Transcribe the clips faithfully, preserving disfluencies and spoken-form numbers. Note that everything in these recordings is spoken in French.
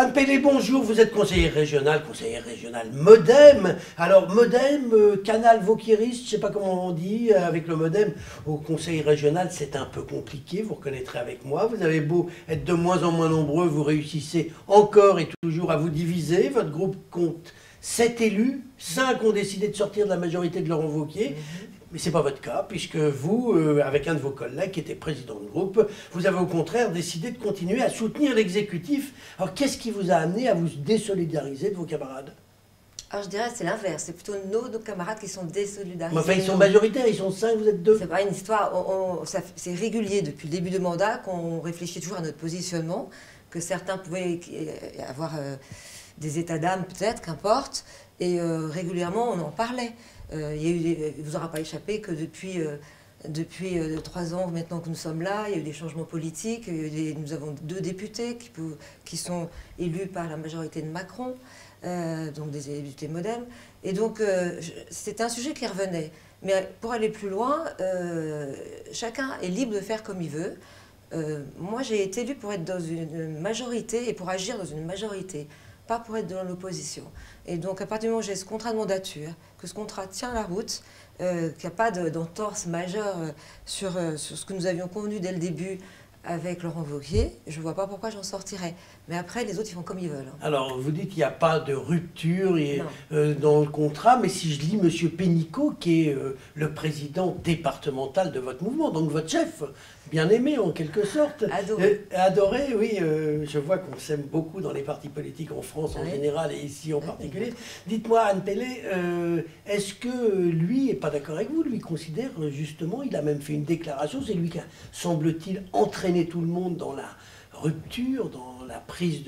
Anne Pellé, bonjour, vous êtes conseillère régionale, conseillère régionale MoDem. Alors MoDem, euh, canal Vauquieris, je ne sais pas comment on dit, euh, avec le MoDem au conseil régional, c'est un peu compliqué, vous reconnaîtrez avec moi. Vous avez beau être de moins en moins nombreux, vous réussissez encore et toujours à vous diviser. Votre groupe compte sept élus, cinq ont décidé de sortir de la majorité de Laurent Wauquiez. Mm-hmm. Mais ce n'est pas votre cas, puisque vous, euh, avec un de vos collègues qui était président de groupe, vous avez au contraire décidé de continuer à soutenir l'exécutif. Alors qu'est-ce qui vous a amené à vous désolidariser de vos camarades? Alors je dirais que c'est l'inverse, c'est plutôt nos, nos camarades qui sont désolidarisés. Mais enfin, ils sont majoritaires, ils sont cinq, vous êtes deux. C'est pas une histoire, c'est régulier depuis le début du mandat qu'on réfléchit toujours à notre positionnement, que certains pouvaient avoir euh, des états d'âme peut-être, qu'importe, et euh, régulièrement on en parlait. Euh, il y a eu des, il ne vous aura pas échappé que depuis, euh, depuis euh, trois ans maintenant que nous sommes là, il y a eu des changements politiques. Il y a eu des, nous avons deux députés qui, peut, qui sont élus par la majorité de Macron, euh, donc des députés MoDem. Et donc euh, c'était un sujet qui revenait. Mais pour aller plus loin, euh, chacun est libre de faire comme il veut. Euh, moi j'ai été élue pour être dans une majorité et pour agir dans une majorité, pas pour être dans l'opposition. Et donc, à partir du moment où j'ai ce contrat de mandature, que ce contrat tient la route, euh, qu'il n'y a pas d'entorse majeure euh, sur, euh, sur ce que nous avions convenu dès le début avec Laurent Wauquiez, je ne vois pas pourquoi j'en sortirais. Mais après, les autres, ils font comme ils veulent. Alors, vous dites qu'il n'y a pas de rupture et, euh, dans le contrat, mais si je lis M. Pénicaud, qui est euh, le président départemental de votre mouvement, donc votre chef, bien aimé en quelque sorte. Adoré. Euh, adoré, oui. Euh, je vois qu'on s'aime beaucoup dans les partis politiques en France en oui. général et ici en oui. particulier. Dites-moi, Anne Pellé, euh, est-ce que lui n'est pas d'accord avec vous? Lui considère justement, il a même fait une déclaration, c'est lui qui a, semble-t-il, entraîné tout le monde dans la rupture, dans la prise de,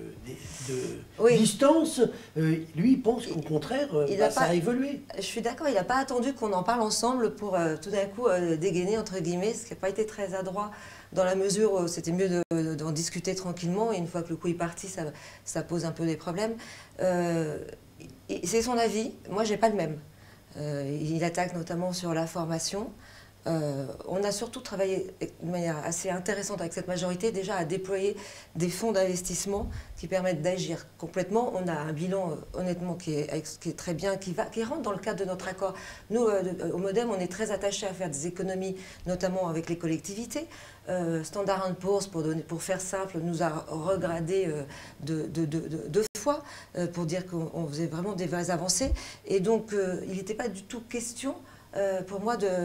de, de oui. distance. Euh, lui, il pense qu'au contraire, il bah, a ça pas, a évolué. Je suis d'accord, il n'a pas attendu qu'on en parle ensemble pour euh, tout d'un coup euh, dégainer, entre guillemets, ce qui n'a pas été très adroit, dans la mesure où c'était mieux d'en de, discuter tranquillement, et une fois que le coup est parti, ça, ça pose un peu des problèmes. Euh, C'est son avis, moi je n'ai pas le même. Euh, il attaque notamment sur la formation. Euh, on a surtout travaillé de manière assez intéressante avec cette majorité, déjà à déployer des fonds d'investissement qui permettent d'agir complètement. On a un bilan, euh, honnêtement, qui est, qui est très bien, qui, va, qui rentre dans le cadre de notre accord. Nous, euh, au MoDem, on est très attachés à faire des économies, notamment avec les collectivités. Euh, Standard and Poor's, pour, donner, pour faire simple, nous a regradé euh, deux de, de, de, de fois euh, pour dire qu'on faisait vraiment des vraies avancées. Et donc, euh, il n'était pas du tout question Euh, pour moi de,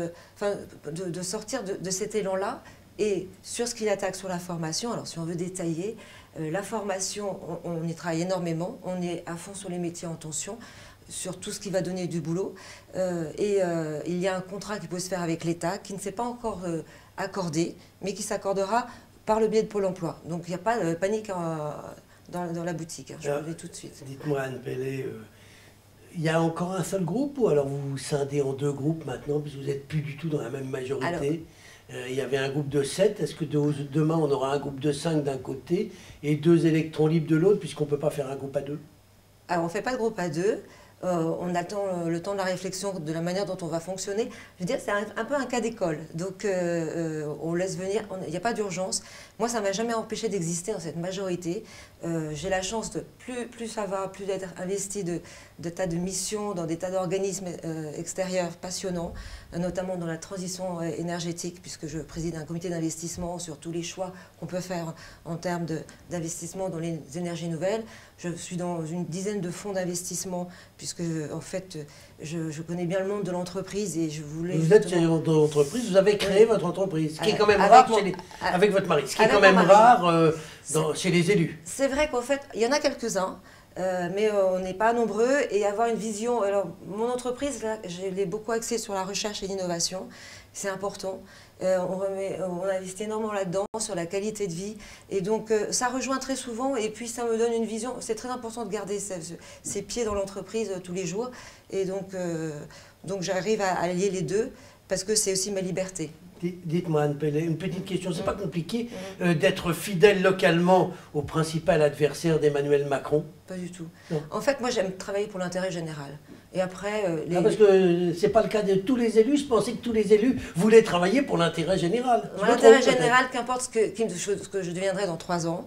de, de sortir de, de cet élan-là. Et sur ce qu'il attaque sur la formation, alors si on veut détailler, euh, la formation, on, on y travaille énormément, on est à fond sur les métiers en tension, sur tout ce qui va donner du boulot. Euh, et euh, il y a un contrat qui peut se faire avec l'État, qui ne s'est pas encore euh, accordé, mais qui s'accordera par le biais de Pôle emploi. Donc il n'y a pas de panique en, dans, dans la boutique, hein, je vous le dis tout de suite. Dites-moi, Anne Pellé, euh... il y a encore un seul groupe ou alors vous vous scindez en deux groupes maintenant puisque vous n'êtes plus du tout dans la même majorité? Alors, euh, il y avait un groupe de sept, est-ce que de, demain on aura un groupe de cinq d'un côté et deux électrons libres de l'autre puisqu'on ne peut pas faire un groupe à deux? Alors on ne fait pas de groupe à deux, euh, on attend le, le temps de la réflexion de la manière dont on va fonctionner. Je veux dire, c'est un, un peu un cas d'école, donc euh, euh, on laisse venir, il n'y a pas d'urgence. Moi ça ne m'a jamais empêché d'exister dans cette majorité. Euh, j'ai la chance de, plus, plus ça va, plus d'être investi de, de tas de missions, dans des tas d'organismes euh, extérieurs passionnants, euh, notamment dans la transition euh, énergétique, puisque je préside un comité d'investissement sur tous les choix qu'on peut faire en termes d'investissement dans les énergies nouvelles. Je suis dans une dizaine de fonds d'investissement, puisque en fait, je, je connais bien le monde de l'entreprise et je voulais... Vous êtes dans l'entreprise, vous avez créé oui. votre entreprise, ce qui est quand même avec rare mon, chez les, avec votre mari, ce qui est quand même rare euh, dans, chez les élus. C'est vrai qu'en fait, il y en a quelques-uns, euh, mais euh, on n'est pas nombreux, et avoir une vision... Alors, mon entreprise, là, je l'ai beaucoup axée sur la recherche et l'innovation, c'est important. Euh, on, remet, on investit énormément là-dedans, sur la qualité de vie. Et donc, euh, ça rejoint très souvent. Et puis, ça me donne une vision. C'est très important de garder ses, ses pieds dans l'entreprise euh, tous les jours. Et donc, euh, donc j'arrive à, à allier les deux, parce que c'est aussi ma liberté. Dites-moi, Anne Pellé, une petite question. C'est pas compliqué euh, d'être fidèle localement au principal adversaire d'Emmanuel Macron? Pas du tout. Non. En fait, moi, j'aime travailler pour l'intérêt général. Et après, euh, les... ah, parce que c'est pas le cas de tous les élus. Je pensais que tous les élus voulaient travailler pour l'intérêt général. L'intérêt général, qu'importe ce que, ce que je deviendrai dans trois ans,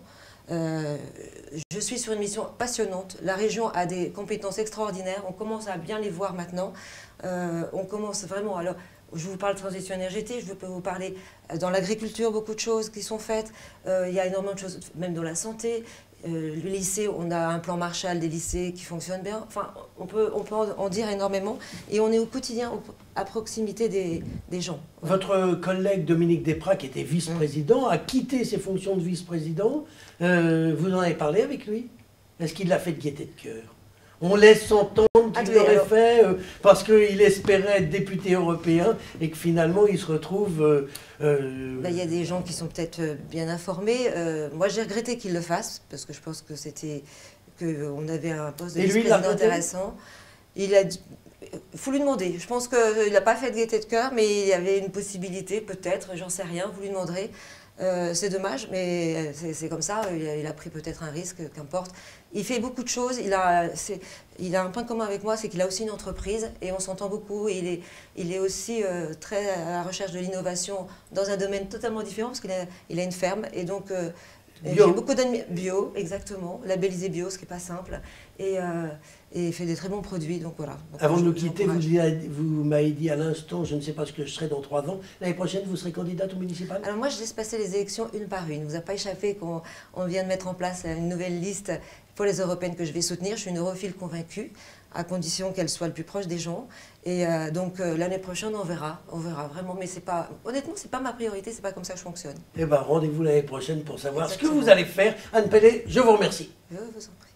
Euh, je suis sur une mission passionnante. La région a des compétences extraordinaires. On commence à bien les voir maintenant. Euh, on commence vraiment... Alors, je vous parle de transition énergétique, je peux vous parler dans l'agriculture, beaucoup de choses qui sont faites. Euh, il y a énormément de choses, même dans la santé. Euh, le lycée, on a un plan Marshall des lycées qui fonctionnent bien. Enfin, on peut, on peut en dire énormément. Et on est au quotidien, au, à proximité des, des gens. Votre collègue Dominique Desprats, qui était vice-président, a quitté ses fonctions de vice-président. Euh, vous en avez parlé avec lui? Est-ce qu'il l'a fait de gaieté de cœur? On laisse entendre qu'il l'aurait alors... fait euh, parce qu'il espérait être député européen et que finalement il se retrouve... Euh, euh... Ben, y a des gens qui sont peut-être bien informés. Euh, moi j'ai regretté qu'il le fasse parce que je pense que c'était qu'on avait un poste de vice-président intéressant. Il a... Il faut lui demander. Je pense qu'il n'a pas fait de gaieté de cœur, mais il y avait une possibilité, peut-être, j'en sais rien, vous lui demanderez. Euh, c'est dommage, mais c'est comme ça, il a, il a pris peut-être un risque, qu'importe. Il fait beaucoup de choses, il a, il a un point commun avec moi, c'est qu'il a aussi une entreprise et on s'entend beaucoup. Et il, est, il est aussi euh, très à la recherche de l'innovation dans un domaine totalement différent parce qu'il a, il a une ferme et donc euh, j'ai beaucoup d'admiration. Bio, exactement, labellisé bio, ce qui n'est pas simple. Et, euh, et il fait des très bons produits, donc voilà. Donc, avant de nous quitter, vous, vous m'avez dit à l'instant, je ne sais pas ce que je serai dans trois ans. L'année prochaine, vous serez candidate au municipal? Alors moi, je laisse passer les élections une par une. Il ne vous a pas échappé qu'on on vient de mettre en place une nouvelle liste pour les européennes que je vais soutenir. Je suis une europhile convaincue, à condition qu'elle soit le plus proche des gens. Et euh, donc euh, l'année prochaine, on verra, on verra vraiment. Mais c'est pas, honnêtement, c'est pas ma priorité, c'est pas comme ça que je fonctionne. Eh bien, rendez-vous l'année prochaine pour savoir Exactement. ce que vous allez faire. Anne Pellet, je vous remercie. Je vous en prie.